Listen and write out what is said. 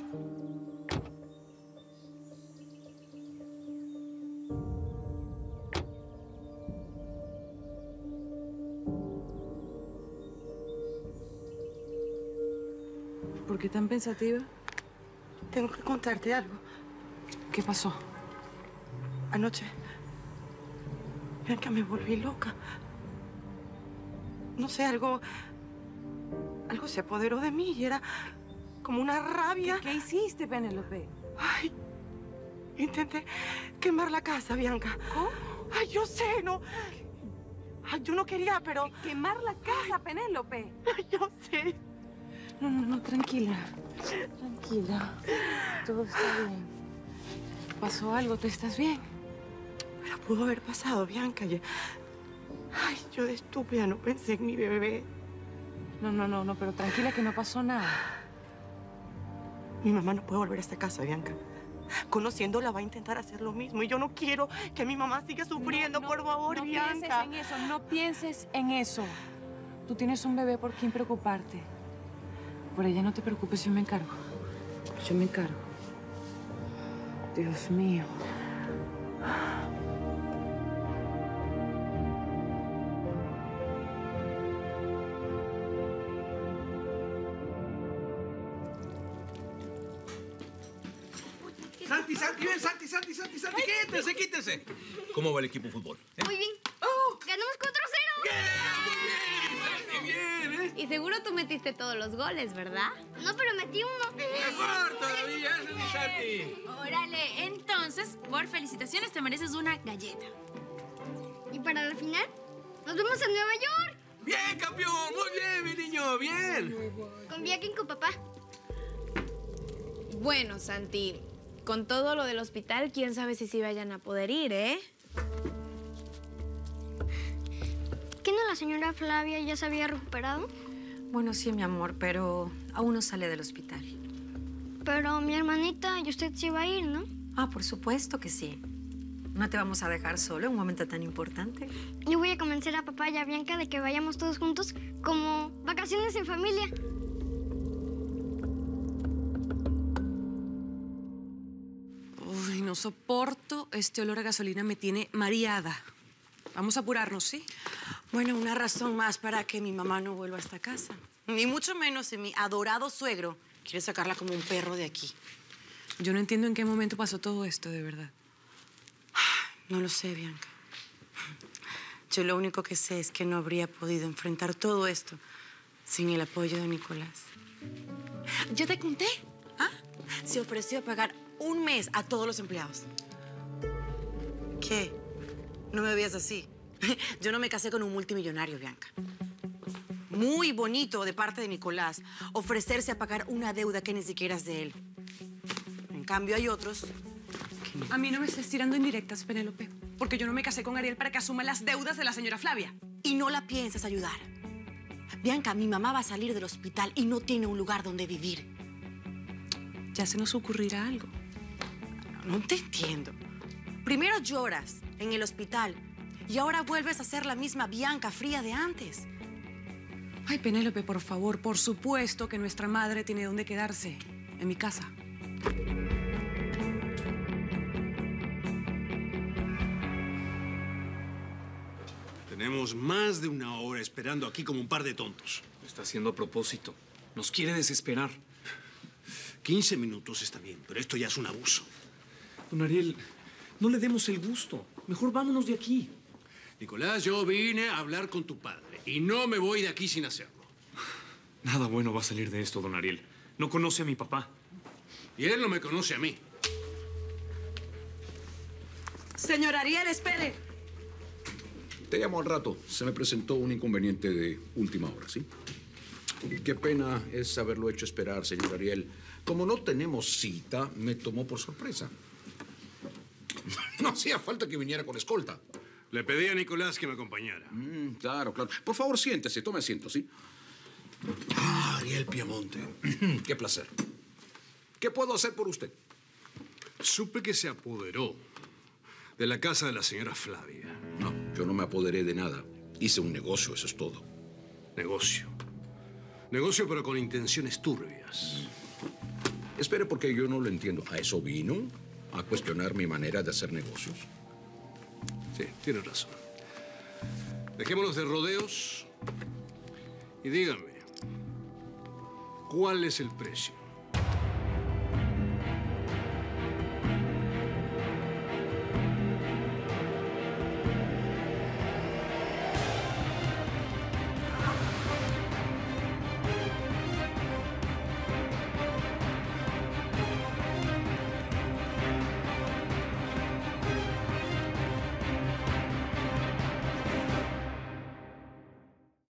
¿Por qué tan pensativa? Tengo que contarte algo. ¿Qué pasó? Anoche, Bianca, me volví loca. No sé, algo se apoderó de mí y era como una rabia. ¿Qué hiciste, Penélope? Ay, intenté quemar la casa, Bianca. ¿Cómo? Ay, yo sé, no. Ay, yo no quería, pero... ¿Quemar la casa, Penélope? Ay, yo sé. No, tranquila. Tranquila. Todo está bien. ¿Pasó algo? ¿Tú estás bien? Pero pudo haber pasado, Bianca. Ay, yo de estúpida no pensé en mi bebé. No, pero tranquila que no pasó nada. Mi mamá no puede volver a esta casa, Bianca. Conociéndola va a intentar hacer lo mismo. Y yo no quiero que mi mamá siga sufriendo, por favor, Bianca. No pienses en eso, no pienses en eso. Tú tienes un bebé por quien preocuparte. Por ella no te preocupes, yo me encargo. Yo me encargo. Dios mío. Santi, ven, Santi. Quítense. ¿Cómo va el equipo de fútbol? Muy bien. ¡Ganamos 4-0! Bien, Y seguro tú metiste todos los goles, ¿verdad? No, pero metí uno. ¡Mejor todavía! ¡Ese es Santi! Órale, entonces, por felicitaciones te mereces una galleta. Y para la final, nos vemos en Nueva York. ¡Bien, campeón! ¡Muy bien, mi niño! ¡Bien! Con Bianca y con papá. Bueno, Santi, con todo lo del hospital, quién sabe si sí vayan a poder ir, ¿eh? ¿Qué no la señora Flavia ya se había recuperado? Bueno, sí, mi amor, pero aún no sale del hospital. Pero mi hermanita y usted sí va a ir, ¿no? Ah, por supuesto que sí. No te vamos a dejar solo en un momento tan importante. Yo voy a convencer a papá y a Bianca de que vayamos todos juntos como vacaciones en familia. Uy, no soporto. Este olor a gasolina me tiene mareada. Vamos a apurarnos, ¿sí? Bueno, una razón más para que mi mamá no vuelva a esta casa. Ni mucho menos si mi adorado suegro quiere sacarla como un perro de aquí. Yo no entiendo en qué momento pasó todo esto, de verdad. No lo sé, Bianca. Yo lo único que sé es que no habría podido enfrentar todo esto sin el apoyo de Nicolás. ¿Yo te conté? ¿Ah? Se ofreció a pagar un mes a todos los empleados. ¿Qué? No me veas así. Yo no me casé con un multimillonario, Bianca. Muy bonito de parte de Nicolás ofrecerse a pagar una deuda que ni siquiera es de él. En cambio, hay otros que no. A mí no me estés tirando indirectas, Penélope, porque yo no me casé con Ariel para que asuma las deudas de la señora Flavia. Y no la piensas ayudar. Bianca, mi mamá va a salir del hospital y no tiene un lugar donde vivir. Ya se nos ocurrirá algo. No te entiendo. Primero lloras en el hospital y ahora vuelves a ser la misma Bianca fría de antes. Ay, Penélope, por favor, por supuesto que nuestra madre tiene dónde quedarse, en mi casa. Tenemos más de una hora esperando aquí como un par de tontos. Lo está haciendo a propósito. Nos quiere desesperar. 15 minutos está bien, pero esto ya es un abuso. Don Ariel, no le demos el gusto. Mejor vámonos de aquí. Nicolás, yo vine a hablar con tu padre y no me voy de aquí sin hacerlo. Nada bueno va a salir de esto, don Ariel. No conoce a mi papá. Y él no me conoce a mí. Señor Ariel, espere. Te llamo al rato. Se me presentó un inconveniente de última hora, ¿sí? Qué pena es haberlo hecho esperar, señor Ariel. Como no tenemos cita, me tomó por sorpresa. No hacía falta que viniera con escolta. Le pedí a Nicolás que me acompañara. Claro. Por favor, siéntese. Tome asiento, ¿sí? Ariel Piamonte. Qué placer. ¿Qué puedo hacer por usted? Supe que se apoderó de la casa de la señora Flavia. No, yo no me apoderé de nada. Hice un negocio, eso es todo. Negocio. Negocio, pero con intenciones turbias. Espere, porque yo no lo entiendo. ¿A eso vino? ¿A cuestionar mi manera de hacer negocios? Sí, tienes razón. Dejémonos de rodeos y dígame, ¿cuál es el precio?